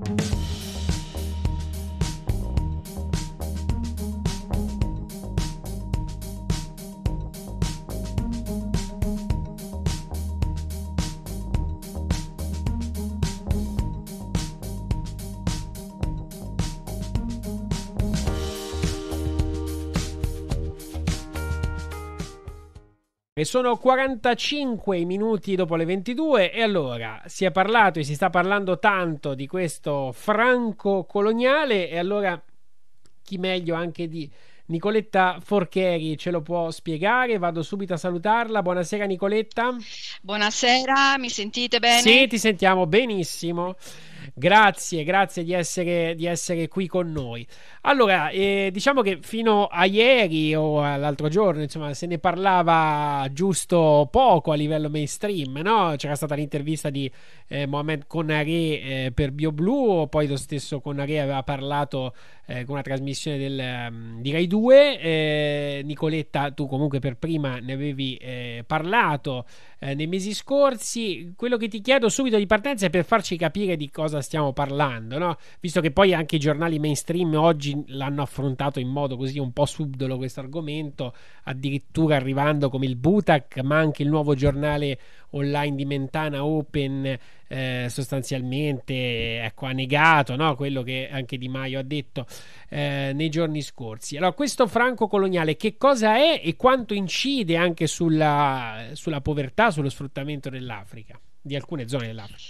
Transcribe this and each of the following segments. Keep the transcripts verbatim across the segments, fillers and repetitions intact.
E sono quarantacinque minuti dopo le ventidue e allora si è parlato e si sta parlando tanto di questo franco coloniale e allora chi meglio anche di Nicoletta Forcheri ce lo può spiegare? Vado subito a salutarla. Buonasera Nicoletta. Buonasera, mi sentite Sì, bene? ti sentiamo benissimo. Grazie, grazie di essere, di essere qui con noi. Allora, eh, diciamo che fino a ieri o all'altro giorno, insomma, se ne parlava giusto poco a livello mainstream, no? C'era stata l'intervista di eh, Mohamed Conaré eh, per BioBlue, poi lo stesso Conaré aveva parlato eh, con una trasmissione del, um, di Rai due. Eh, Nicoletta, tu comunque per prima ne avevi eh, parlato eh, nei mesi scorsi. Quello che ti chiedo subito di partenza è per farci capire di cosa stiamo parlando, no? Visto che poi anche i giornali mainstream oggi l'hanno affrontato in modo così un po' subdolo questo argomento, addirittura arrivando come il Butac, ma anche il nuovo giornale online di Mentana Open eh, sostanzialmente ecco, ha negato, no? Quello che anche Di Maio ha detto eh, nei giorni scorsi. Allora, questo franco coloniale che cosa è e quanto incide anche sulla, sulla povertà, sullo sfruttamento dell'Africa, di alcune zone dell'Africa?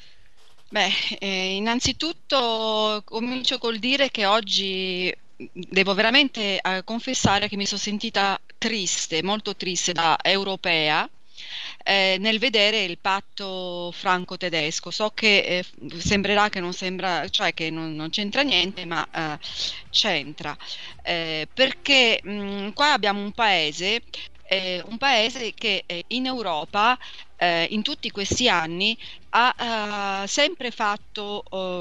Beh, eh, innanzitutto comincio col dire che oggi devo veramente eh, confessare che mi sono sentita triste, molto triste da europea, eh, nel vedere il patto franco-tedesco. So che eh, sembrerà che non sembra, cioè che non, non c'entra niente, ma eh, c'entra. Eh, perché mh, qua abbiamo un paese, eh, un paese che eh, in Europa eh, in tutti questi anni ha eh, sempre fatto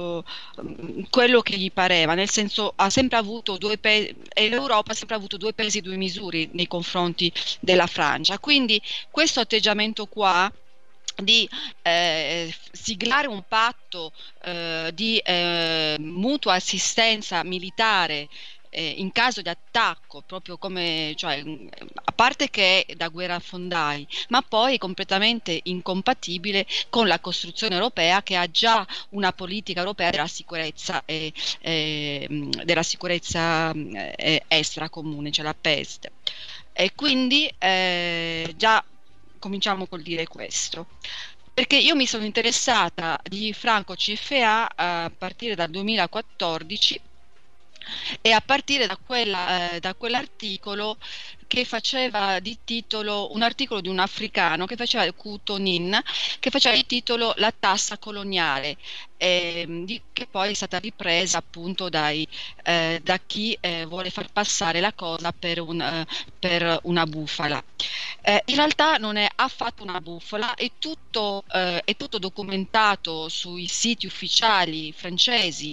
eh, quello che gli pareva, nel senso ha sempre avuto due pesi, e l'Europa ha sempre avuto due pesi, due misure nei confronti della Francia. Quindi questo atteggiamento qua di eh, siglare un patto eh, di eh, mutua assistenza militare eh, in caso di attacco, proprio come, cioè, a parte che è da guerrafondai, ma poi è completamente incompatibile con la costruzione europea, che ha già una politica europea della sicurezza, e, eh, della sicurezza eh, estera comune, cioè la PESD. E quindi eh, già cominciamo col dire questo. Perché io mi sono interessata di Franco C F A a partire dal duemilaquattordici, e a partire da quella, eh, da quell'articolo che faceva di titolo, un articolo di un africano che faceva il Kutonin, che faceva di titolo La tassa coloniale, ehm, di- che poi è stata ripresa appunto dai, eh, da chi eh, vuole far passare la cosa per, un, eh, per una bufala. Eh, in realtà non è affatto una bufala, è tutto, eh, è tutto documentato sui siti ufficiali francesi,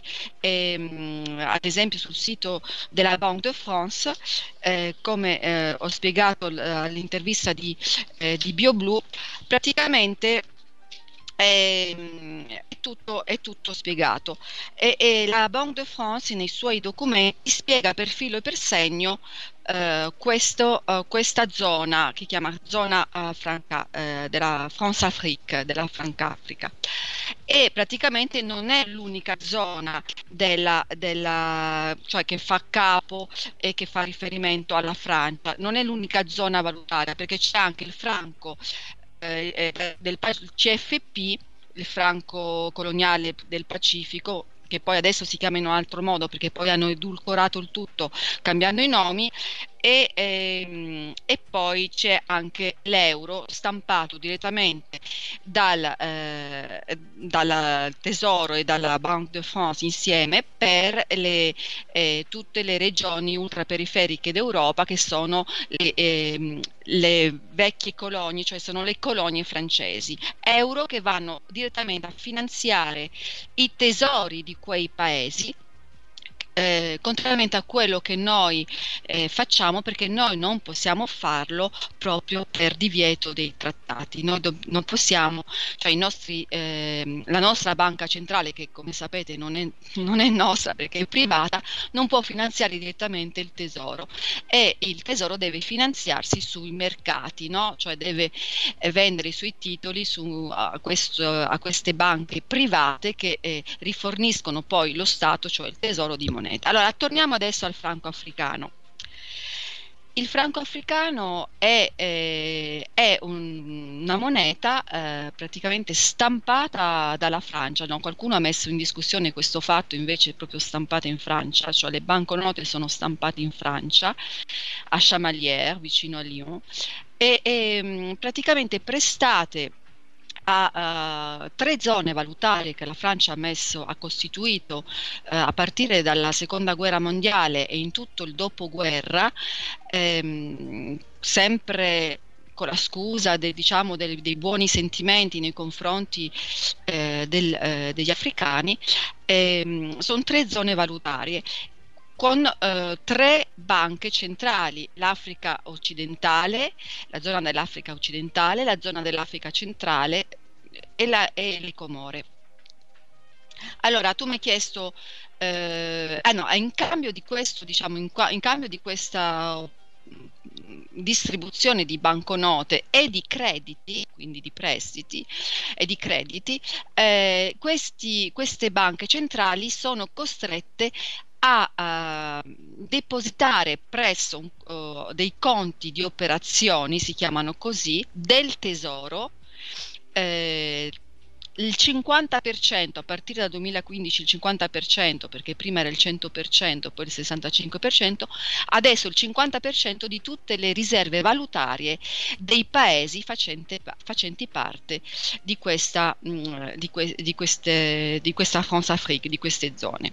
ehm, ad esempio sul sito della Banque de France, eh, come eh, ho spiegato l- all'intervista di, eh, di BioBlue. Praticamente è, è tutto, è tutto spiegato, e, e la Banque de France nei suoi documenti spiega per filo e per segno eh, questo, eh, questa zona che chiama zona eh, franca, eh, della France-Afrique, della Francafrica, e praticamente non è l'unica zona della, della, cioè che fa capo e che fa riferimento alla Francia, non è l'unica zona valutata, perché c'è anche il franco eh, eh, del C F P, il franco coloniale del Pacifico, che poi adesso si chiama in un altro modo perché poi hanno edulcorato il tutto cambiando i nomi, e, ehm, e poi c'è anche l'euro stampato direttamente dal, eh, dal Tesoro e dalla Banque de France insieme per le, eh, tutte le regioni ultraperiferiche d'Europa, che sono le, ehm, le vecchie colonie, cioè sono le colonie francesi, euro che vanno direttamente a finanziare i tesori di quei paesi, eh, contrariamente a quello che noi eh, facciamo, perché noi non possiamo farlo proprio per divieto dei trattati. Noi do- non possiamo, cioè i nostri, ehm, la nostra banca centrale, che come sapete non è, non è nostra perché è privata, non può finanziare direttamente il tesoro, e il tesoro deve finanziarsi sui mercati, no? Cioè deve eh, vendere i suoi titoli su, a, questo, a queste banche private che eh, riforniscono poi lo Stato, cioè il tesoro, di moneta. Allora, torniamo adesso al franco africano. Il franco africano è, eh, è un- una moneta eh, praticamente stampata dalla Francia, no? Qualcuno ha messo in discussione questo fatto, invece è proprio stampata in Francia, cioè le banconote sono stampate in Francia, a Chamalières, vicino a Lyon, e, e mh, praticamente prestate a, uh, tre zone valutarie che la Francia ha messo, ha costituito uh, a partire dalla seconda guerra mondiale e in tutto il dopoguerra, ehm, sempre con la scusa de, diciamo, dei, dei buoni sentimenti nei confronti eh, del, eh, degli africani. Ehm, sono tre zone valutarie con eh, tre banche centrali: l'Africa occidentale, la zona dell'Africa occidentale, la zona dell'Africa centrale e, la, e le Comore. Allora, tu mi hai chiesto, eh, ah no, in cambio di questo, diciamo, in, in cambio di questa mm, distribuzione di banconote e di crediti, quindi di prestiti e di crediti, eh, questi, queste banche centrali sono costrette a uh, depositare presso uh, dei conti di operazioni, si chiamano così, del tesoro, eh, il cinquanta per cento a partire dal duemilaquindici, il cinquanta per cento, perché prima era il cento per cento, poi il sessantacinque per cento, adesso il cinquanta per cento di tutte le riserve valutarie dei paesi facente, facenti parte di questa, mh, di, que, di, queste, di questa France-Afrique, di queste zone.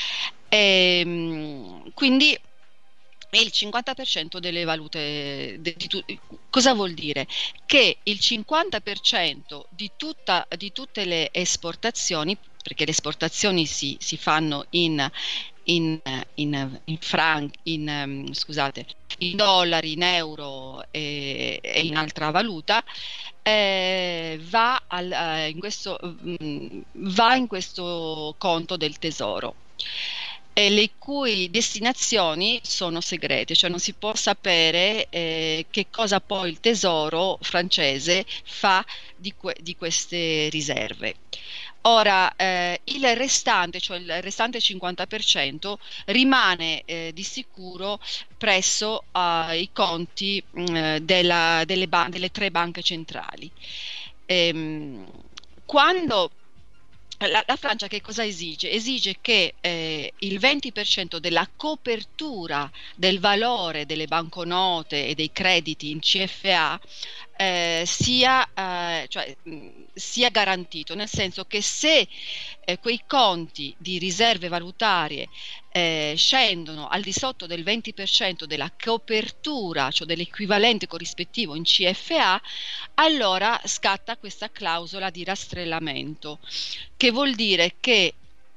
E, mh, quindi il cinquanta per cento delle valute, de, di, cosa vuol dire? Che il cinquanta per cento di, tutta, di tutte le esportazioni, perché le esportazioni si, si fanno in, in, in, in franc, in, um, scusate, in dollari, in euro e, e in altra valuta, eh, va, al, uh, in questo, um, va in questo conto del tesoro, e le cui destinazioni sono segrete, cioè non si può sapere eh, che cosa poi il tesoro francese fa di, que- di queste riserve. Ora, eh, il restante, cioè il restante cinquanta per cento, rimane eh, di sicuro presso ai conti mh, della- delle, ban- delle tre banche centrali. Ehm, quando la, la Francia che cosa esige? Esige che eh, il venti per cento della copertura del valore delle banconote e dei crediti in C F A eh, sia, eh, cioè, mh, sia garantito, nel senso che se eh, quei conti di riserve valutarie eh, scendono al di sotto del venti per cento della copertura, cioè dell'equivalente corrispettivo in C F A, allora scatta questa clausola di rastrellamento, che vuol dire che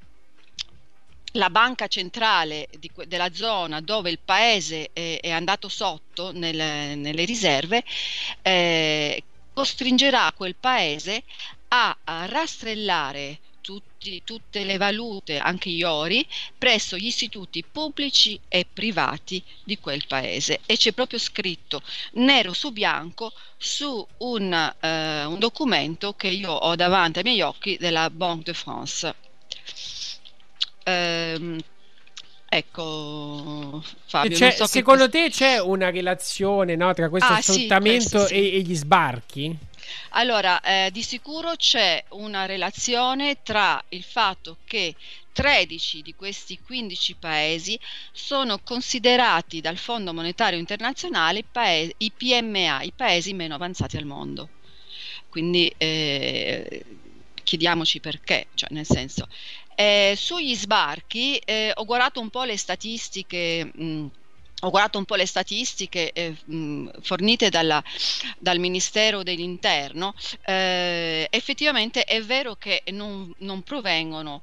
la banca centrale di, della zona dove il paese è, è andato sotto nelle, nelle riserve eh, costringerà quel paese a, a rastrellare tutti, tutte le valute, anche gli ori, presso gli istituti pubblici e privati di quel paese. E c'è proprio scritto nero su bianco su un, eh, un documento che io ho davanti ai miei occhi della Banque de France. Ehm, ecco, Fabio, non C'è, so che secondo cosa. te c'è una relazione, no, tra questo Ah, sì, questo sfruttamento sì. e, e gli sbarchi? Allora, eh, di sicuro c'è una relazione tra il fatto che tredici di questi quindici paesi sono considerati dal Fondo Monetario Internazionale paesi, i P M A, i paesi meno avanzati al mondo. Quindi eh, chiediamoci perché, cioè nel senso, eh, sugli sbarchi eh, ho guardato un po' le statistiche. Mh, ho guardato un po' le statistiche eh, mh, fornite dalla, dal Ministero dell'Interno. Eh, effettivamente è vero che non, non provengono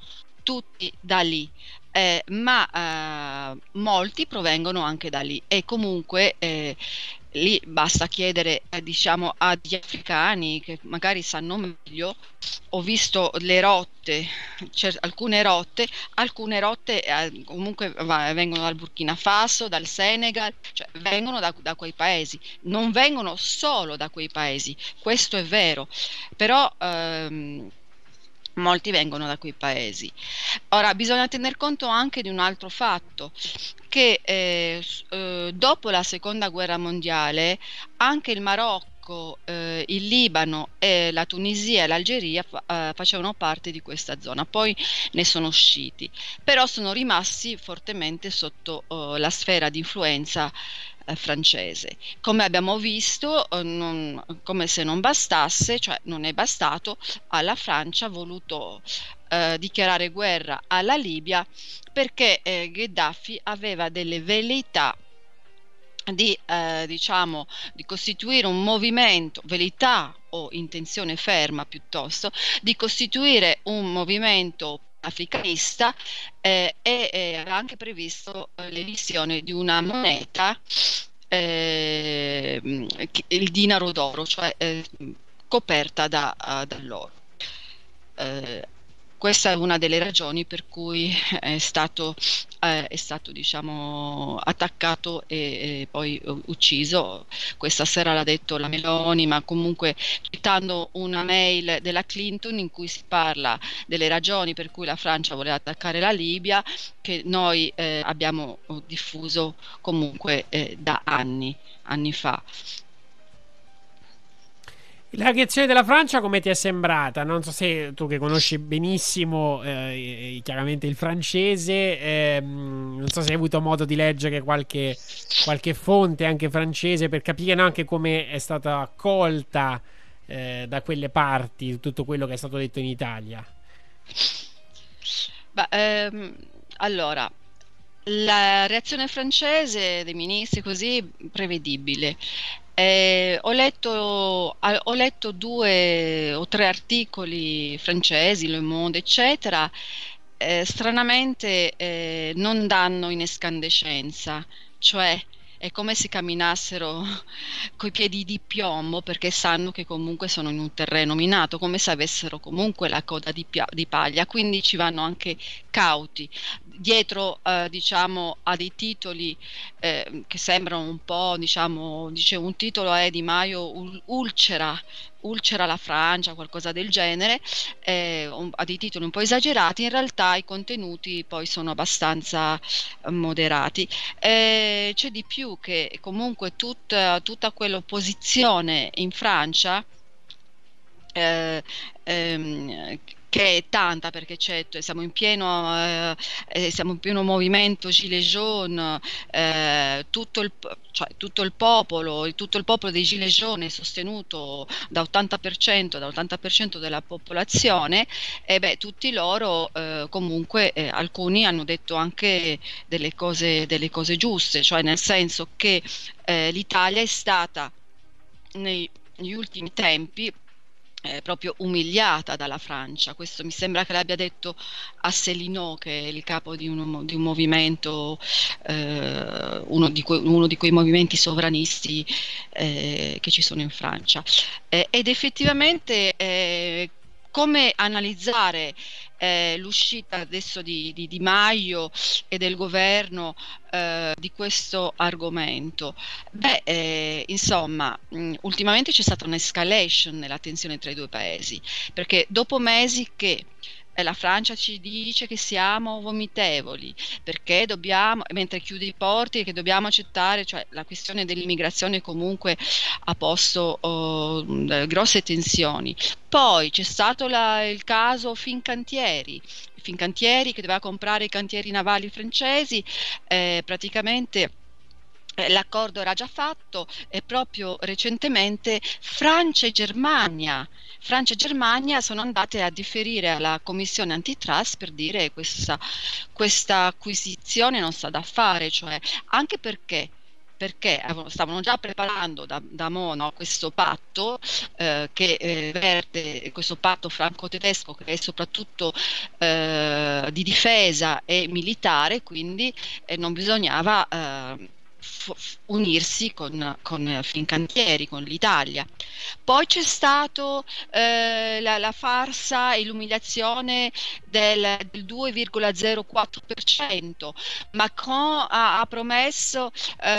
tutti da lì, eh, ma eh, molti provengono anche da lì e comunque eh, lì basta chiedere eh, diciamo agli africani che magari sanno meglio. Ho visto le rotte, cer- alcune rotte, alcune rotte eh, comunque va- vengono dal Burkina Faso, dal Senegal, cioè vengono da, da quei paesi, non vengono solo da quei paesi, questo è vero, però ehm, molti vengono da quei paesi. Ora, bisogna tener conto anche di un altro fatto, che eh, s- eh, dopo la seconda guerra mondiale anche il Marocco, eh, il Libano e la Tunisia e l'Algeria fa- eh, facevano parte di questa zona, poi ne sono usciti, però sono rimasti fortemente sotto eh, la sfera di influenza eh, francese. Come abbiamo visto, eh, non- come se non bastasse, cioè non è bastato, alla Francia ha voluto eh, dichiarare guerra alla Libia perché eh, Gheddafi aveva delle velleità di, eh, diciamo, di costituire un movimento, velità o intenzione ferma piuttosto, di costituire un movimento africanista eh, e eh, aveva anche previsto eh, l'emissione di una moneta, eh, il dinaro d'oro, cioè eh, coperta da, uh, dall'oro. Eh, Questa è una delle ragioni per cui è stato, eh, è stato diciamo, attaccato e, e poi eh, ucciso. Questa sera l'ha detto la Meloni, ma comunque citando una mail della Clinton in cui si parla delle ragioni per cui la Francia voleva attaccare la Libia, che noi eh, abbiamo diffuso comunque eh, da anni, anni fa. La reazione della Francia come ti è sembrata? Non so se tu che conosci benissimo eh, chiaramente il francese, ehm, non so se hai avuto modo di leggere qualche, qualche fonte anche francese per capire, no, anche come è stata accolta eh, da quelle parti tutto quello che è stato detto in Italia. Beh, ehm, allora, la reazione francese dei ministri così prevedibile. Eh, ho letto, a- ho letto due o tre articoli francesi, Le Monde, eccetera. Eh, stranamente eh, non danno in escandescenza, cioè è come se camminassero coi piedi di piombo perché sanno che comunque sono in un terreno minato, come se avessero comunque la coda di, pia- di paglia, quindi ci vanno anche cauti. Dietro, eh, diciamo, a dei titoli eh, che sembrano un po', diciamo, dice un titolo è Di Maio ul- ulcera, ulcera la Francia, qualcosa del genere, eh, un- ha dei titoli un po' esagerati, in realtà i contenuti poi sono abbastanza eh, moderati. Eh, c'è di più che comunque tutta, tutta quell'opposizione in Francia eh, ehm, che è tanta perché c'è, siamo in pieno, eh, eh, siamo in pieno movimento Gilets jaunes, eh, tutto il, cioè, tutto il popolo, tutto il popolo dei Gilets jaunes è sostenuto da ottanta per cento, dall'ottanta per cento della popolazione e beh, tutti loro eh, comunque eh, alcuni hanno detto anche delle cose, delle cose giuste, cioè nel senso che eh, l'Italia è stata nei- negli ultimi tempi eh, proprio umiliata dalla Francia. Questo mi sembra che l'abbia detto Asselineau, che è il capo di un, di un movimento, eh, uno, di que- uno di quei movimenti sovranisti eh, che ci sono in Francia. Eh, ed effettivamente eh, come analizzare eh, l'uscita adesso di, di Di Maio e del governo eh, di questo argomento? Beh, eh, insomma, mh, ultimamente c'è stata un'escalation nella tensione tra i due paesi, perché dopo mesi che eh, la Francia ci dice che siamo vomitevoli, perché dobbiamo, mentre chiude i porti, che dobbiamo accettare, cioè la questione dell'immigrazione comunque ha posto oh, mh, grosse tensioni. Poi c'è stato la- il caso Fincantieri, Fincantieri che doveva comprare i cantieri navali francesi, eh, praticamente eh, l'accordo era già fatto e proprio recentemente Francia e Germania, Francia e Germania sono andate a differire alla Commissione Antitrust per dire questa, questa acquisizione non sta da fare, cioè anche perché perché avevano- stavano già preparando da, da mo', no, questo patto, eh, che eh, verte, questo patto franco-tedesco che è soprattutto eh, di difesa e militare, quindi eh, non bisognava eh, f- unirsi con, con Fincantieri, con l'Italia. Poi c'è stato eh, la, la farsa e l'umiliazione del, del due virgola zero quattro per cento. Macron ha, ha promesso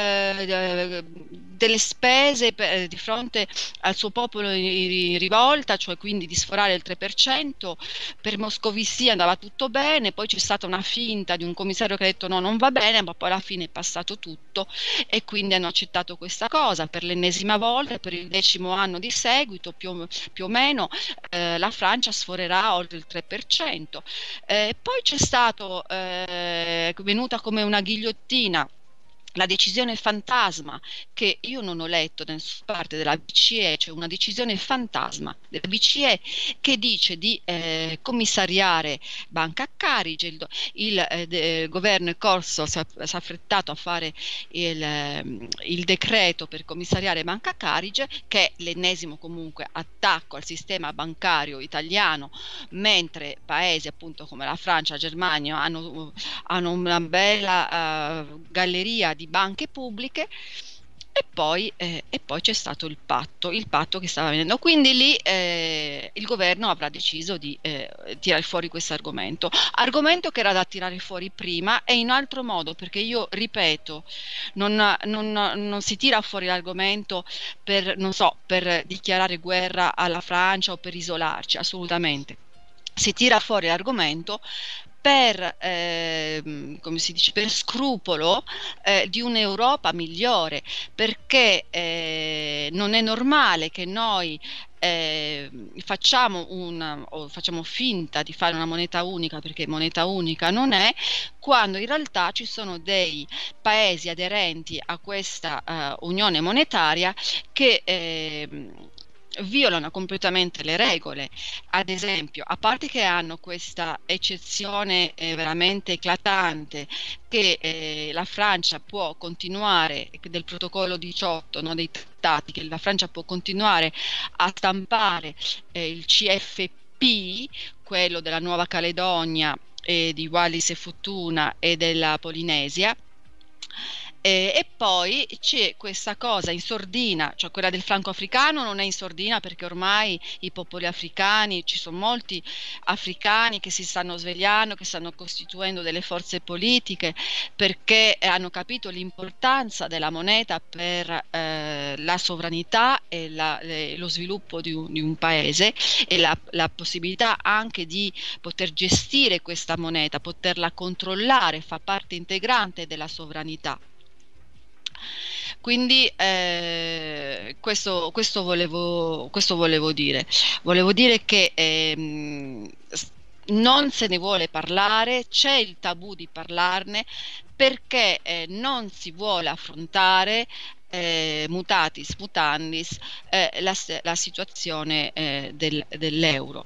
eh, delle spese per, di fronte al suo popolo in rivolta, cioè quindi di sforare il tre per cento. Per Moscovici andava tutto bene, poi c'è stata una finta di un commissario che ha detto no, non va bene, ma poi alla fine è passato tutto e quindi hanno accettato questa cosa per l'ennesima volta, per il decimo anno di seguito, più, più o meno eh, la Francia sforerà oltre il tre per cento. Eh, poi c'è stato eh, venuta come una ghigliottina la decisione fantasma che io non ho letto da nessuna parte della B C E, c'è una decisione fantasma della B C E che dice di eh, commissariare Banca Carige. Il, il, eh, de, il governo è corso, si è, si è affrettato a fare il, eh, il decreto per commissariare Banca Carige, che è l'ennesimo comunque attacco al sistema bancario italiano, mentre paesi appunto come la Francia, la Germania hanno, hanno una bella uh, galleria di banche pubbliche. E poi, eh, e poi c'è stato il patto, il patto che stava venendo. Quindi lì eh, il governo avrà deciso di eh, tirare fuori questo argomento. Argomento che era da tirare fuori prima e in altro modo, perché io ripeto, non, non, non si tira fuori l'argomento per, non so, per dichiarare guerra alla Francia o per isolarci, assolutamente. Si tira fuori l'argomento per, eh, come si dice, per scrupolo eh, di un'Europa migliore, perché eh, non è normale che noi eh, facciamo, una, o facciamo finta di fare una moneta unica, perché moneta unica non è, quando in realtà ci sono dei paesi aderenti a questa uh, unione monetaria che eh, violano completamente le regole. Ad esempio, a parte che hanno questa eccezione eh, veramente eclatante che eh, la Francia può continuare, del protocollo diciotto, no, dei trattati, che la Francia può continuare a stampare eh, il C F P, quello della Nuova Caledonia e di Wallis e Futuna e della Polinesia. Eh, e poi c'è questa cosa in sordina, cioè quella del franco africano non è in sordina perché ormai i popoli africani, ci sono molti africani che si stanno svegliando, che stanno costituendo delle forze politiche perché hanno capito l'importanza della moneta per eh, la sovranità e la, le, lo sviluppo di un, di un paese e la, la possibilità anche di poter gestire questa moneta, poterla controllare, fa parte integrante della sovranità. Quindi eh, questo, questo, volevo, questo volevo dire. Volevo dire che ehm, non se ne vuole parlare, c'è il tabù di parlarne perché eh, non si vuole affrontare eh, mutatis mutandis eh, la, la situazione eh, del, dell'euro.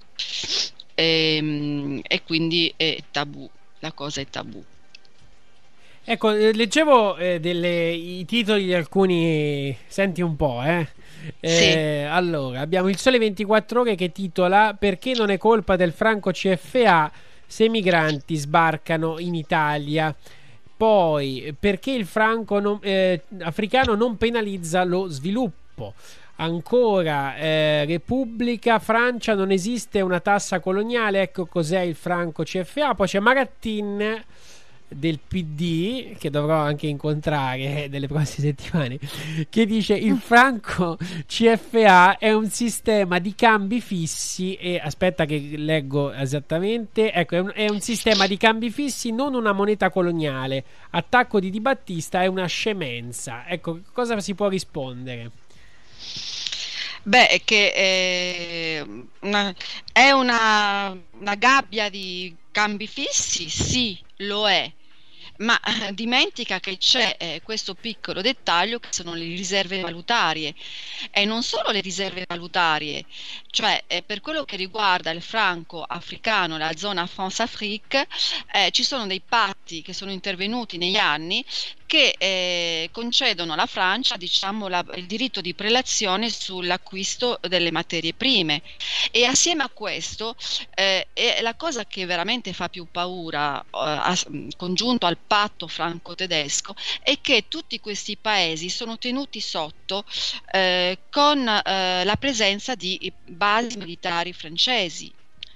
E, e quindi è tabù, la cosa è tabù. Ecco, eh, leggevo eh, delle, i titoli di alcuni. Senti un po', eh. Sì. Eh, allora, abbiamo il Sole ventiquattro Ore che titola Perché non è colpa del franco C F A se i migranti sbarcano in Italia. Poi, perché il franco non- eh, africano non penalizza lo sviluppo. Ancora, eh, Repubblica, Francia, non esiste una tassa coloniale, ecco cos'è il franco C F A. Poi c'è Maratin del P D, che dovrò anche incontrare nelle prossime settimane, che dice il franco C F A è un sistema di cambi fissi e aspetta che leggo esattamente, ecco, è un, è un sistema di cambi fissi, non una moneta coloniale. Attacco di Di Battista è una scemenza. Ecco, cosa si può rispondere? Beh, è che eh, una- è una, una gabbia di cambi fissi, sì, lo è, ma eh, dimentica che c'è eh, questo piccolo dettaglio che sono le riserve valutarie e non solo le riserve valutarie, cioè eh, per quello che riguarda il franco africano, la zona France-Afrique, eh, ci sono dei patti che sono intervenuti negli anni che eh, concedono alla Francia, diciamo, la- il diritto di prelazione sull'acquisto delle materie prime. E assieme a questo, eh, è la cosa che veramente fa più paura, eh, as- congiunto al patto franco-tedesco, è che tutti questi paesi sono tenuti sotto eh, con eh, la presenza di basi militari francesi.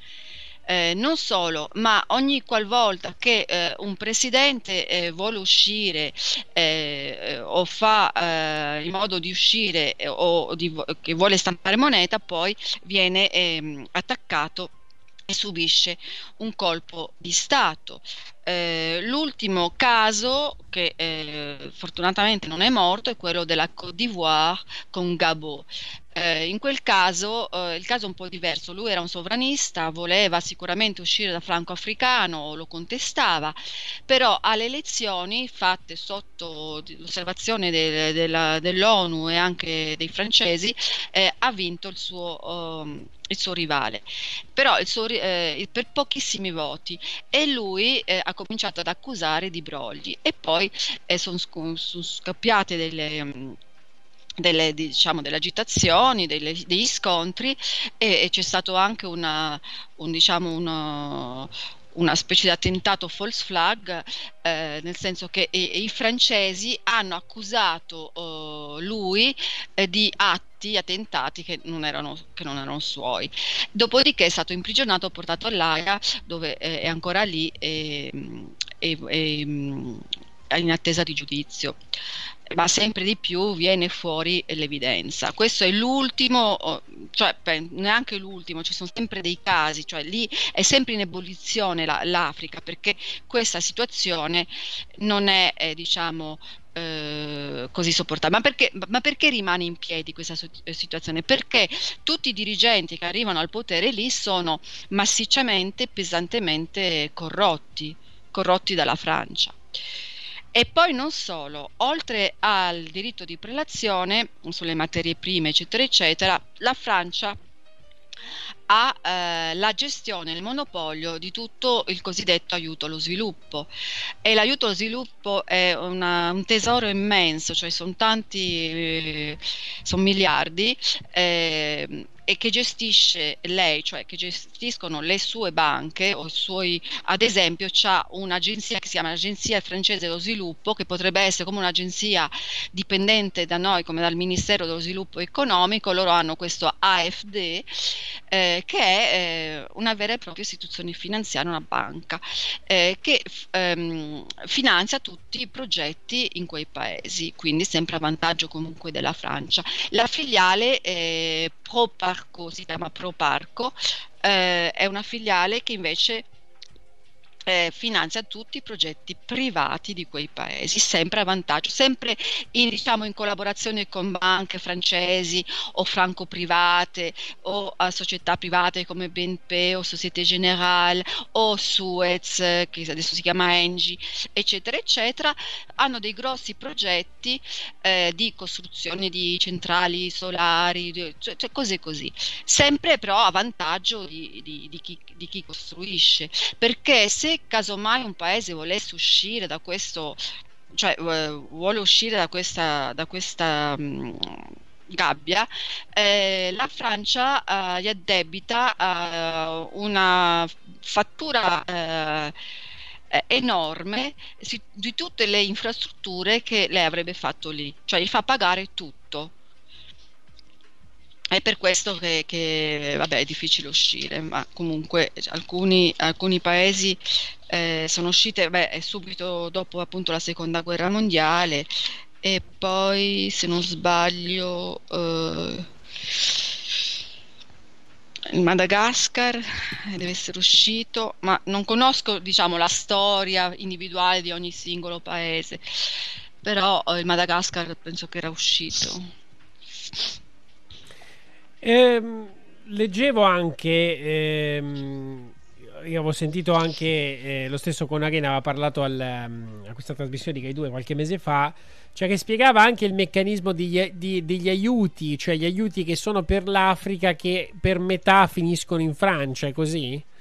Eh, non solo, ma ogni qualvolta che eh, un presidente eh, vuole uscire eh, eh, o fa eh, in modo di uscire eh, o di, che vuole stampare moneta, poi viene ehm, attaccato e subisce un colpo di Stato. Eh, l'ultimo caso, che eh, fortunatamente non è morto, è quello della Côte d'Ivoire con Gbagbo. Eh, in quel caso, eh, il caso è un po' diverso. Lui era un sovranista, voleva sicuramente uscire da Franco Africano, lo contestava, però alle elezioni fatte sotto l'osservazione del- della- dell'ONU e anche dei francesi, eh, ha vinto il suo, ehm, il suo rivale, però il suo ri- eh, per pochissimi voti, e lui eh, ha cominciato ad accusare di brogli, e poi eh, sono scoppiate delle... mm, delle, diciamo, delle agitazioni, delle- degli scontri, e, e c'è stato anche una, un, diciamo, una, una specie di attentato false flag, eh, nel senso che i, i francesi hanno accusato eh, lui eh, di atti, attentati che non erano, che non erano suoi. Dopodiché è stato imprigionato, portato all'Aia, dove eh, è ancora lì e, e- e, mh, è in attesa di giudizio. Ma sempre di più viene fuori l'evidenza. Questo è l'ultimo, o- cioè pe- neanche l'ultimo, ci sono sempre dei casi, cioè lì è sempre in ebollizione la- l'Africa, perché questa situazione non è, eh, diciamo, eh, così sopportabile. Ma perché, ma perché rimane in piedi questa so- situazione? Perché tutti i dirigenti che arrivano al potere lì sono massicciamente, pesantemente corrotti, corrotti dalla Francia. E poi non solo, oltre al diritto di prelazione sulle materie prime, eccetera, eccetera, la Francia ha eh, la gestione, il monopolio di tutto il cosiddetto aiuto allo sviluppo. E l'aiuto allo sviluppo è una- un tesoro immenso, cioè sono tanti, eh, sono miliardi, eh, e che gestisce lei, cioè che gestiscono le sue banche o i suoi, ad esempio, c'ha un'agenzia che si chiama l'Agenzia Francese dello Sviluppo, che potrebbe essere come un'agenzia dipendente da noi, come dal Ministero dello Sviluppo Economico. Loro hanno questo A F D, eh, che è eh, una vera e propria istituzione finanziaria, una banca, eh, che f- ehm, finanzia tutti i progetti in quei paesi, quindi sempre a vantaggio comunque della Francia. La filiale eh, Proparco, si chiama Proparco, eh, è una filiale che invece eh, finanzia tutti i progetti privati di quei paesi, sempre a vantaggio, sempre in, diciamo, in collaborazione con banche francesi o franco-private o a società private come B N P o Société Générale o Suez, che adesso si chiama Engie, eccetera, eccetera. Hanno dei grossi progetti eh, di costruzione di centrali solari, di- cioè, cioè cose così, sempre però a vantaggio di, di- di chi, di chi costruisce, perché se casomai un paese volesse uscire da questo, cioè eh, vuole uscire da questa, da questa mh, gabbia, eh, la Francia eh, gli addebita eh, una fattura eh, eh, enorme si- di tutte le infrastrutture che lei avrebbe fatto lì, cioè gli fa pagare tutto. È per questo che, che, vabbè, è difficile uscire, ma comunque alcuni, alcuni paesi eh, sono uscite, beh, subito dopo appunto la seconda guerra mondiale, e poi, se non sbaglio, eh, il Madagascar eh, deve essere uscito, ma non conosco, diciamo, la storia individuale di ogni singolo paese, però eh, il Madagascar penso che era uscito. Ehm, leggevo anche, ehm, io avevo sentito anche eh, lo stesso Conarena aveva parlato al, ehm, a questa trasmissione di Rai due qualche mese fa, cioè che spiegava anche il meccanismo degli, di- degli aiuti, cioè gli aiuti che sono per l'Africa che per metà finiscono in Francia, è così?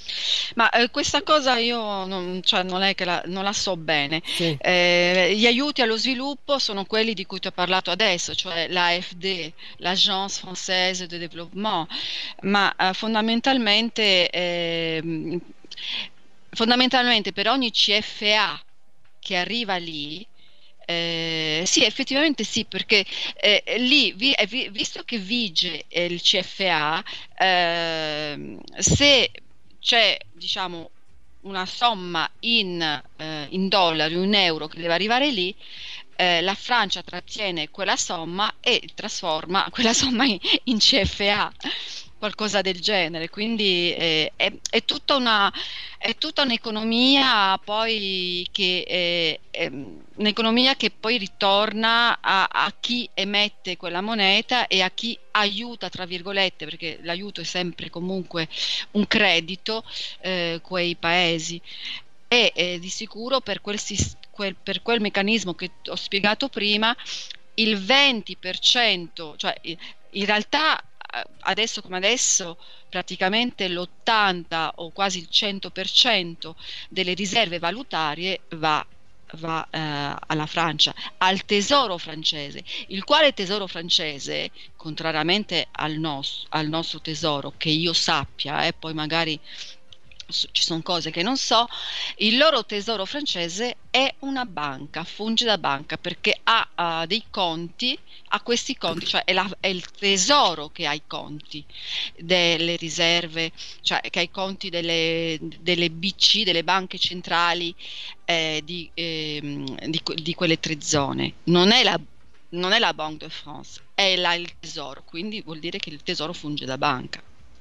Ma eh, questa cosa io non, cioè, non è che la, non la so bene. Sì. Eh, gli aiuti allo sviluppo sono quelli di cui ti ho parlato adesso, cioè l'A F D, l'Agence Française de Développement, ma eh, fondamentalmente, ehm, fondamentalmente per ogni C F A che arriva lì, eh, sì, effettivamente sì, perché eh, lì, vi- eh, vi- visto che vige eh, il C F A, ehm, se c'è, diciamo, una somma in, eh, in dollari, un euro che deve arrivare lì, eh, la Francia trattiene quella somma e trasforma quella somma in, in C F A, qualcosa del genere. Quindi eh, è, è tutta una, è tutta un'economia poi che, eh, ehm, un'economia che poi ritorna a, a chi emette quella moneta e a chi aiuta, tra virgolette, perché l'aiuto è sempre comunque un credito, eh, quei paesi. E eh, di sicuro per quel, sis- quel- per quel meccanismo che ho spiegato prima, il venti per cento, cioè i- in realtà eh, adesso come adesso praticamente l'ottanta o quasi il cento per cento delle riserve valutarie va, va eh, alla Francia, al tesoro francese, il quale tesoro francese, contrariamente al, nos- al nostro tesoro, che io sappia, e eh, poi magari s- ci sono cose che non so, il loro tesoro francese è una banca, funge da banca perché ha, ha dei conti, ha questi conti, cioè è, la- è il tesoro che ha i conti delle riserve, cioè che ha i conti delle, delle B C, delle banche centrali eh, di, ehm, di que- di quelle tre zone. Non è la, non è la Banque de France, è la- il tesoro, quindi vuol dire che il tesoro funge da banca.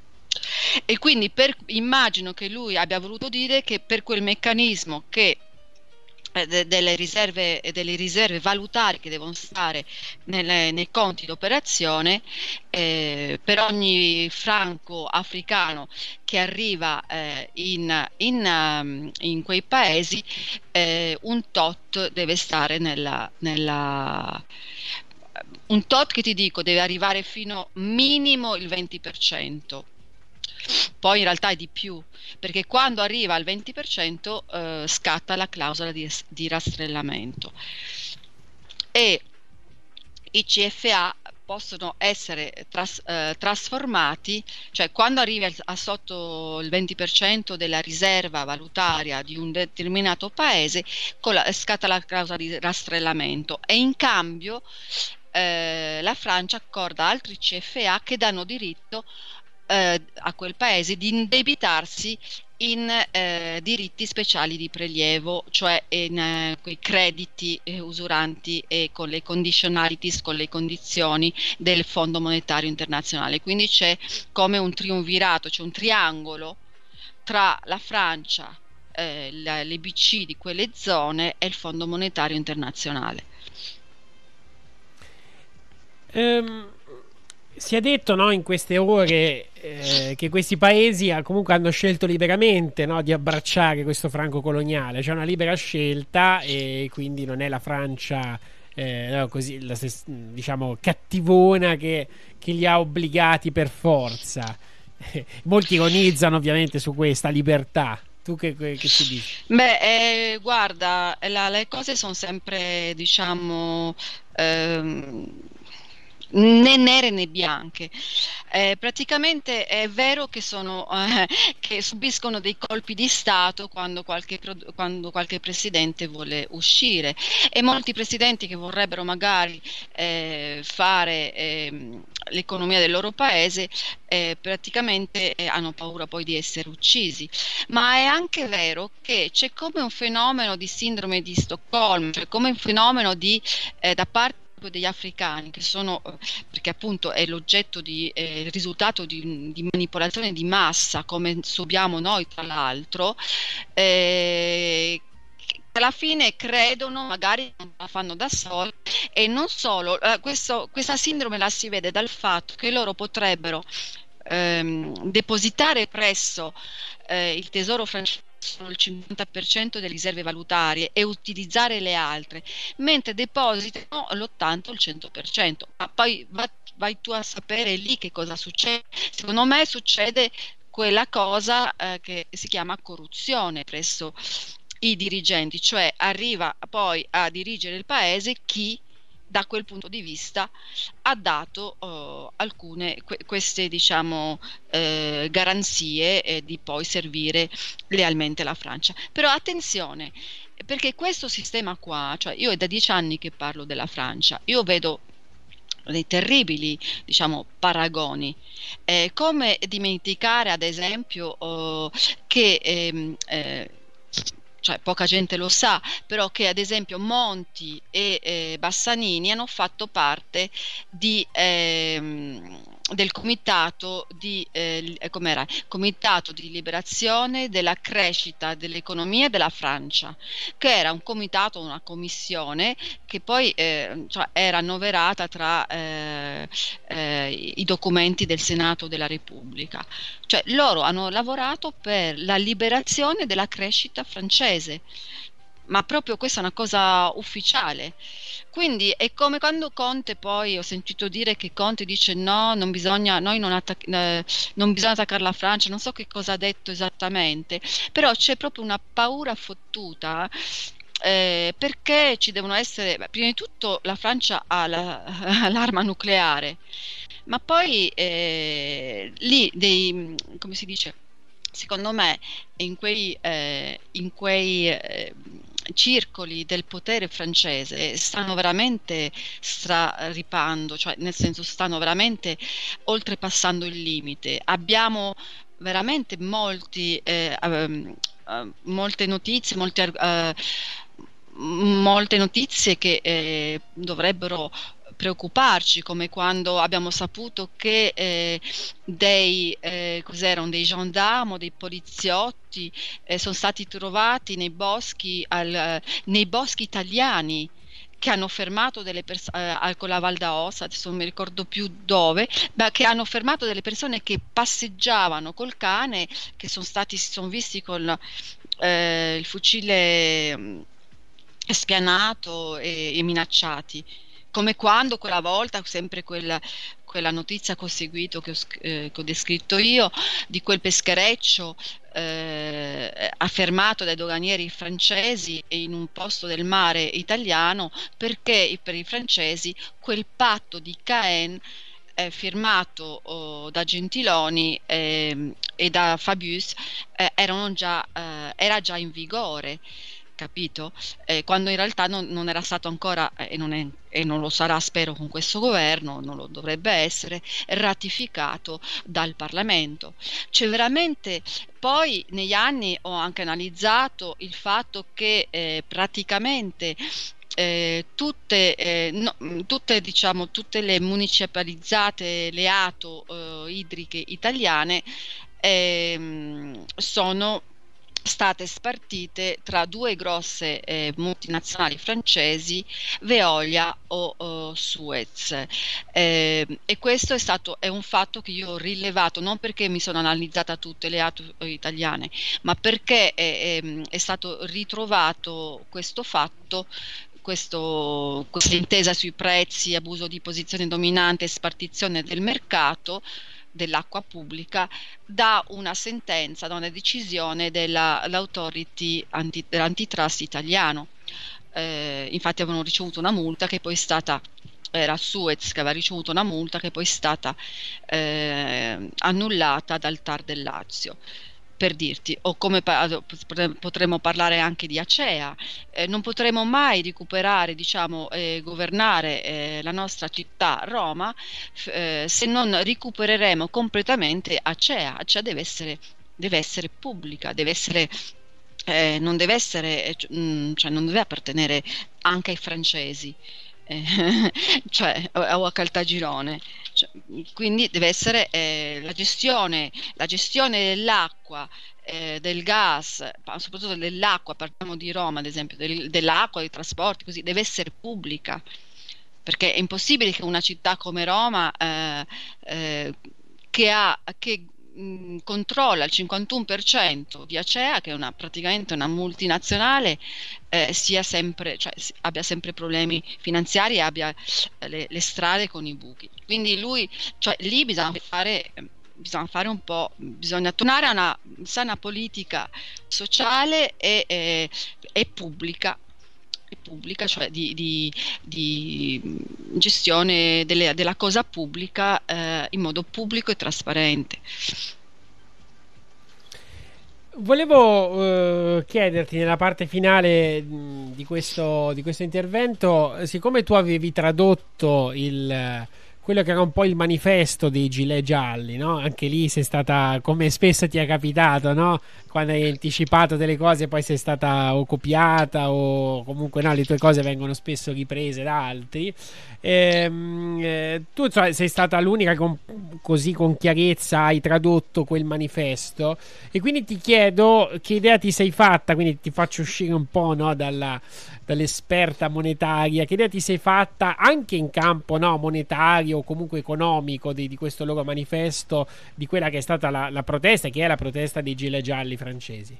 E quindi per- immagino che lui abbia voluto dire che per quel meccanismo che eh, de- delle riserve, delle riserve valutarie che devono stare nelle- nei conti d'operazione, eh, per ogni franco africano che arriva eh, in, in, um, in quei paesi, eh, un tot deve stare nella, nella un tot che ti dico deve arrivare fino minimo il venti per cento. Poi in realtà è di più, perché quando arriva al venti per cento eh, scatta la clausola di, di rastrellamento e i C F A possono essere tras- eh, trasformati, cioè quando arrivi al- a sotto il venti per cento della riserva valutaria di un determinato paese, con la- scatta la clausola di rastrellamento e in cambio eh, la Francia accorda altri C F A che danno diritto eh, a quel paese di indebitarsi in eh, diritti speciali di prelievo, cioè in eh, quei crediti eh, usuranti e con le conditionalities, con le condizioni del Fondo Monetario Internazionale. Quindi c'è come un triumvirato, c'è un triangolo tra la Francia, eh, la- le B C di quelle zone e il Fondo Monetario Internazionale. Ehm, si è detto, no, in queste ore eh, che questi paesi ah, comunque hanno scelto liberamente, no, di abbracciare questo franco coloniale. C'è una libera scelta e quindi non è la Francia eh, no, così, la stes- diciamo, cattivona che, che li ha obbligati per forza. Molti ironizzano ovviamente su questa libertà. Tu che, che- che ci dici? Beh, eh, guarda, la- le cose sono sempre, diciamo, ehm, né nere né bianche. Eh, praticamente è vero che sono, eh, che subiscono dei colpi di Stato quando qualche, pro- quando qualche presidente vuole uscire e molti presidenti che vorrebbero magari eh, fare ehm, l'economia del loro paese eh, praticamente eh, hanno paura poi di essere uccisi. Ma è anche vero che c'è come un fenomeno di sindrome di Stoccolma, cioè come un fenomeno di, eh, da parte degli africani, che sono, eh, perché appunto è l'oggetto di, eh, il risultato di, di manipolazione di massa, come subiamo noi tra l'altro, eh, che alla fine credono, magari non la fanno da soli, e non solo, eh, questo- questa sindrome la si vede dal fatto che loro potrebbero ehm, depositare presso eh, il tesoro francese solo il cinquanta per cento delle riserve valutarie e utilizzare le altre, mentre depositano l'ottanta o il cento per cento. Ma poi va- vai tu a sapere lì che cosa succede. Secondo me succede quella cosa eh, che si chiama corruzione presso i dirigenti, cioè arriva poi a dirigere il paese chi da quel punto di vista ha dato uh, alcune que- queste diciamo eh, garanzie eh, di poi servire lealmente la Francia. Però attenzione, perché questo sistema qua, cioè io è da dieci anni che parlo della Francia, io vedo dei terribili, diciamo, paragoni. Eh, come dimenticare, ad esempio, oh, che ehm, eh, cioè poca gente lo sa, però che ad esempio Monti e eh, Bassanini hanno fatto parte di, ehm, del comitato di, eh, com'era? Comitato di liberazione della crescita dell'economia della Francia, che era un comitato, una commissione che poi eh, cioè era annoverata tra eh, eh, i documenti del Senato della Repubblica. Cioè loro hanno lavorato per la liberazione della crescita francese, ma proprio questa è una cosa ufficiale. Quindi è come quando Conte, poi ho sentito dire che Conte dice no, non bisogna, noi non, attac- eh, non bisogna attaccare la Francia, non so che cosa ha detto esattamente, però c'è proprio una paura fottuta. Eh, perché ci devono essere, beh, prima di tutto la Francia ha la- l'arma nucleare, ma poi eh, lì dei, come si dice, secondo me in quei, eh, in quei eh, circoli del potere francese stanno veramente straripando, cioè nel senso stanno veramente oltrepassando il limite. Abbiamo veramente molti, eh, ehm, eh, molte notizie, molti, eh, molte notizie che eh, dovrebbero preoccuparci, come quando abbiamo saputo che eh, dei, eh, cos'erano, dei gendarmi, dei poliziotti eh, sono stati trovati nei boschi, al, nei boschi italiani, che hanno fermato delle persone eh, con la Val d'Aosta, adesso non mi ricordo più dove, ma che hanno fermato delle persone che passeggiavano col cane, che sono stati, si sono visti con eh, il fucile mh, spianato e, e minacciati. Come quando quella volta, sempre quella, quella notizia che ho seguito, che ho, eh, che ho descritto io, di quel peschereccio eh, affermato dai doganieri francesi in un posto del mare italiano, perché per i francesi quel patto di Caen eh, firmato oh, da Gentiloni eh, e da Fabius eh, erano già, eh, era già in vigore, capito? Eh, quando in realtà non, non era stato ancora, eh, e, non è, e non lo sarà, spero, con questo governo, non lo dovrebbe essere, ratificato dal Parlamento. C'è veramente, poi negli anni ho anche analizzato il fatto che eh, praticamente eh, tutte, eh, no, tutte, diciamo, tutte le municipalizzate, le ATO eh, idriche italiane ehm, sono state spartite tra due grosse eh, multinazionali francesi, Veolia o, o Suez. Eh, e questo è stato è un fatto che io ho rilevato non perché mi sono analizzata tutte le auto italiane, ma perché è, è, è stato ritrovato questo fatto, questo, questa intesa sui prezzi, abuso di posizione dominante e spartizione del mercato dell'acqua pubblica da una sentenza, da una decisione dell'autority anti, dell'antitrust italiano. Eh, infatti avevano ricevuto una multa che poi è stata, era Suez che aveva ricevuto una multa che poi è stata eh, annullata dal TAR del Lazio. Per dirti, o come potremmo parlare anche di Acea, eh, non potremo mai recuperare, diciamo, eh, governare eh, la nostra città, Roma, eh, se non recupereremo completamente Acea. Acea deve essere, deve essere pubblica, deve essere, eh, non deve essere, cioè non deve appartenere anche ai francesi. Eh, cioè o a Caltagirone, cioè, quindi deve essere eh, la gestione la gestione dell'acqua, eh, del gas, soprattutto dell'acqua, parliamo di Roma ad esempio, del, dell'acqua, dei trasporti, così deve essere pubblica, perché è impossibile che una città come Roma eh, eh, che ha che mh, controlla il cinquantuno per cento di Acea, che è una, praticamente una multinazionale, eh, sia sempre, cioè, abbia sempre problemi finanziari e abbia eh, le, le strade con i buchi. Quindi lui, cioè, lì bisogna fare bisogna fare un po', bisogna tornare a una sana politica sociale e, e, e pubblica, e pubblica, cioè di, di, di gestione delle, della cosa pubblica eh, in modo pubblico e trasparente. Volevo eh, chiederti nella parte finale mh, di questo, di questo intervento, eh, siccome tu avevi tradotto il, eh, quello che era un po' il manifesto dei gilet gialli, no? Anche lì sei stata, come spesso ti è capitato, no? Quando hai anticipato delle cose, poi sei stata o copiata o comunque no, le tue cose vengono spesso riprese da altri. Ehm, eh, tu cioè, sei stata l'unica che con, così con chiarezza hai tradotto quel manifesto e quindi ti chiedo che idea ti sei fatta, quindi ti faccio uscire un po', no, dalla, dall'esperta monetaria, che idea ti sei fatta anche in campo, no, monetario o comunque economico di, di questo loro manifesto, di quella che è stata la, la protesta, che è la protesta dei gilet gialli francesi.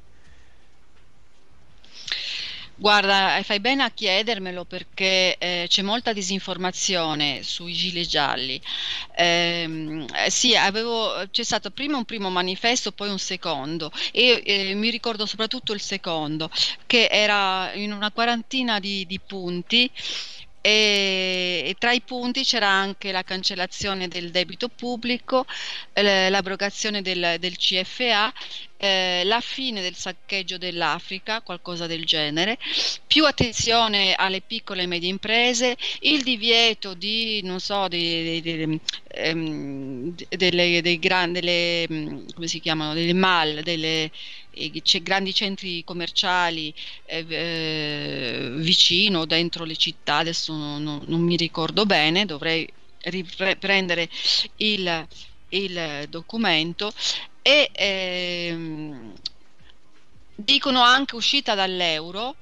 Guarda, eh, fai bene a chiedermelo perché eh, c'è molta disinformazione sui gilet gialli. Ehm, eh, sì, avevo, c'è stato prima un primo manifesto, poi un secondo e eh, mi ricordo soprattutto il secondo, che era in una quarantina di, di punti e, e tra i punti c'era anche la cancellazione del debito pubblico, eh, l'abrogazione del, del C F A, eh, la fine del saccheggio dell'Africa, qualcosa del genere, più attenzione alle piccole e medie imprese, il divieto di, non so, di, di- di- ehm, delle, dei gran- delle, mm, come si chiamano, delle mall, delle eh, c'è grandi centri commerciali eh, eh, vicino, dentro le città, adesso non, non- non mi ricordo bene, dovrei riprendere il, il documento e ehm, dicono anche uscita dall'euro.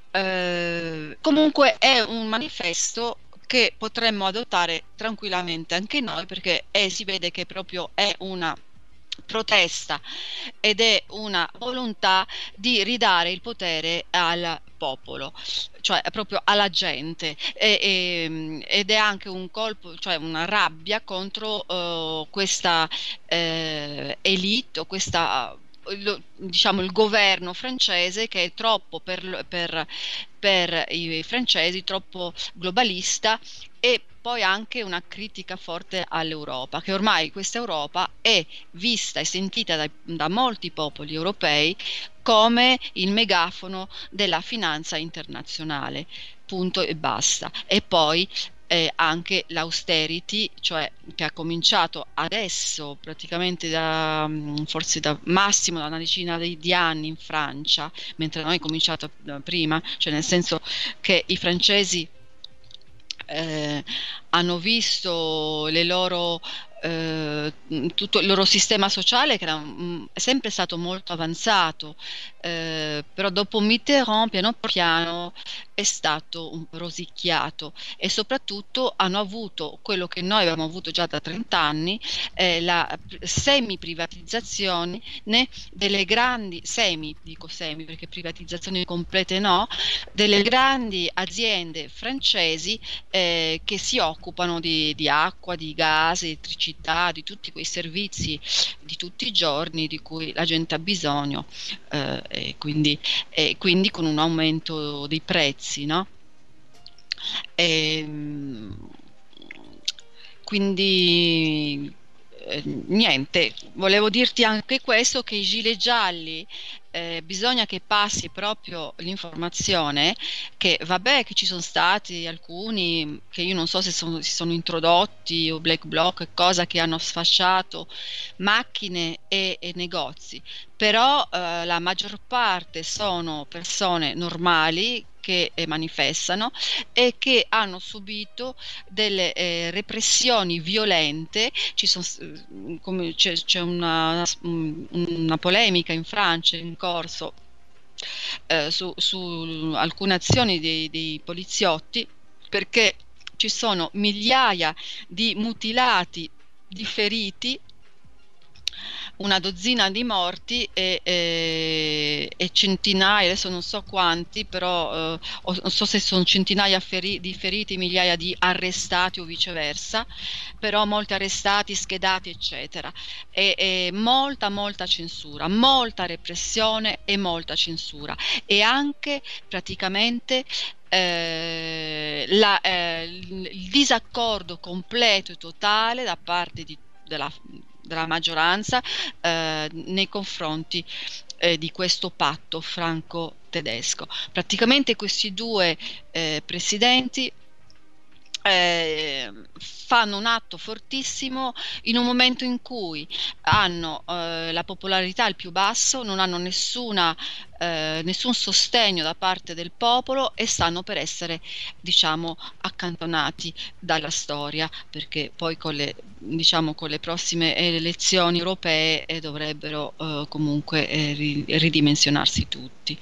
Eh, comunque è un manifesto che potremmo adottare tranquillamente anche noi perché è- si vede che proprio è una protesta ed è una volontà di ridare il potere al popolo, cioè proprio alla gente e- e- ed è anche un colpo, cioè una rabbia contro eh, questa eh, elite o questa lo- diciamo il governo francese che è troppo per, per- per i francesi, troppo globalista e poi anche una critica forte all'Europa, che ormai questa Europa è vista e sentita da, da molti popoli europei come il megafono della finanza internazionale, punto e basta. E poi eh, anche l'austerity, cioè che ha cominciato adesso, praticamente da mm, forse da massimo da una decina di, di anni in Francia, mentre noi è cominciato eh, prima, cioè nel senso che i francesi eh, hanno visto le loro, eh, tutto il loro sistema sociale che era mm, è sempre stato molto avanzato, eh, però dopo Mitterrand piano piano è stato un rosicchiato e soprattutto hanno avuto quello che noi avevamo avuto già da trenta anni, eh, la semi-privatizzazione né, delle grandi, semi, dico semi perché privatizzazioni complete no, delle grandi aziende francesi eh, che si occupano di, di acqua, di gas, elettricità, di tutti quei servizi di tutti i giorni di cui la gente ha bisogno, eh, e quindi, e quindi con un aumento dei prezzi, no? Ehm, quindi eh, niente, volevo dirti anche questo, che i gilet gialli eh, bisogna che passi proprio l'informazione che vabbè che ci sono stati alcuni che io non so se sono- si sono introdotti o black bloc, cosa che hanno sfasciato macchine e, e negozi, però eh, la maggior parte sono persone normali che eh, manifestano e che hanno subito delle eh, repressioni violente. Ci sono, s- come c'è, c'è una, una, una polemica in Francia in corso eh, su, su alcune azioni dei, dei poliziotti perché ci sono migliaia di mutilati, di feriti una dozzina di morti e, e- e centinaia, adesso non so quanti, però eh, o- non so se sono centinaia feri- di feriti, migliaia di arrestati o viceversa, però molti arrestati, schedati, eccetera. E, e molta, molta censura, molta repressione e molta censura. E anche praticamente eh, la- eh, il il disaccordo completo e totale da parte di- della, della maggioranza eh, nei confronti eh, di questo patto franco-tedesco. Praticamente questi due eh, presidenti eh, fanno un atto fortissimo in un momento in cui hanno eh, la popolarità al più basso, non hanno nessuna, eh, nessun sostegno da parte del popolo e stanno per essere, diciamo, accantonati dalla storia, perché poi con le, diciamo, con le prossime elezioni europee eh, dovrebbero eh, comunque eh, ri- ridimensionarsi tutti.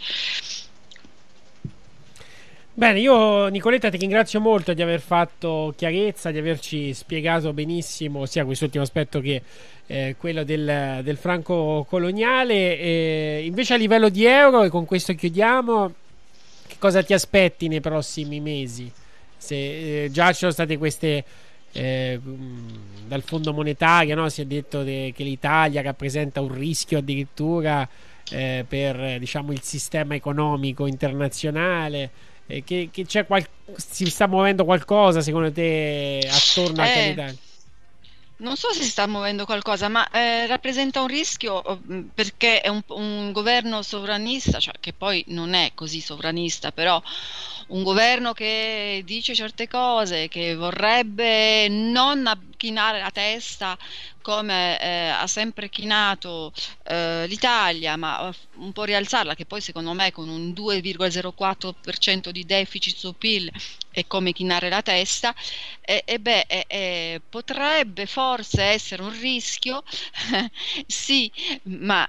Bene, io Nicoletta ti ringrazio molto di aver fatto chiarezza, di averci spiegato benissimo sia quest'ultimo aspetto che eh, quello del, del franco coloniale. E invece a livello di euro, e con questo chiudiamo, che cosa ti aspetti nei prossimi mesi? Se eh, già ci sono state queste eh, mh, dal Fondo monetario, no? Si è detto de- che l'Italia rappresenta un rischio addirittura eh, per eh, diciamo il sistema economico internazionale. Eh, che, che c'è qual- si sta muovendo qualcosa secondo te attorno anche Eh, all'Italia? Non so se si sta muovendo qualcosa, ma eh, rappresenta un rischio oh, mh, perché è un, un governo sovranista, cioè, che poi non è così sovranista, però un governo che dice certe cose, che vorrebbe non chinare la testa come eh, ha sempre chinato eh, l'Italia, ma eh, un po' rialzarla, che poi secondo me con un due virgola zero quattro per cento di deficit su P I L è come chinare la testa. E, e beh, e- e potrebbe forse essere un rischio, sì, ma,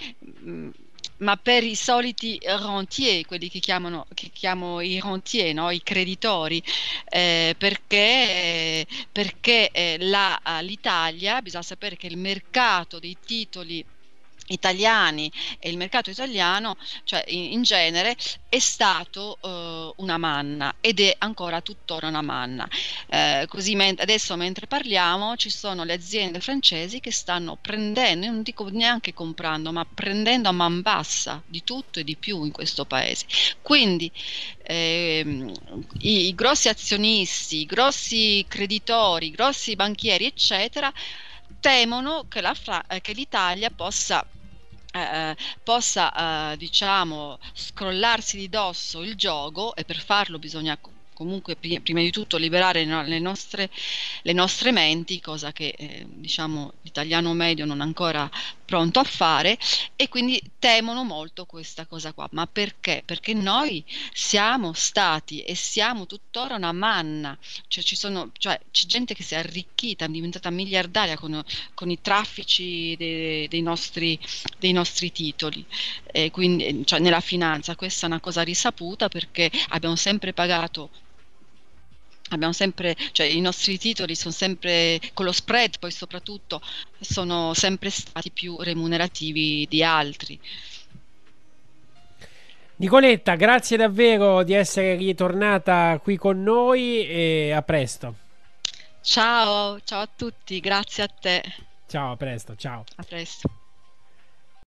ma per i soliti rentier, quelli che chiamano, che chiamo i rentier, no? I creditori, eh, perché, perché eh, la- l'Italia, bisogna sapere che il mercato dei titoli italiani e il mercato italiano, cioè in, in genere, è stato eh, una manna ed è ancora tuttora una manna. Eh, così men- adesso mentre parliamo ci sono le aziende francesi che stanno prendendo, io non dico neanche comprando, ma prendendo a man bassa di tutto e di più in questo paese. Quindi ehm, i, i grossi azionisti, i grossi creditori, i grossi banchieri, eccetera, temono che la Fra- eh, che l'Italia possa eh, possa, eh, diciamo, scrollarsi di dosso il gioco, e per farlo bisogna co- comunque pri- prima di tutto liberare no- le nostre, le nostre menti, cosa che eh, diciamo l'italiano medio non è ancora pronto a fare, e quindi temono molto questa cosa qua. Ma perché? Perché noi siamo stati e siamo tuttora una manna, cioè ci sono, cioè, c'è gente che si è arricchita, è diventata miliardaria con, con i traffici dei, dei nostri dei nostri titoli, e quindi, cioè, nella finanza questa è una cosa risaputa perché abbiamo sempre pagato. Abbiamo sempre, cioè i nostri titoli sono sempre con lo spread, poi soprattutto sono sempre stati più remunerativi di altri. Nicoletta, grazie davvero di essere ritornata qui con noi e a presto. Ciao, ciao a tutti, grazie a te. Ciao, a presto, ciao. A presto.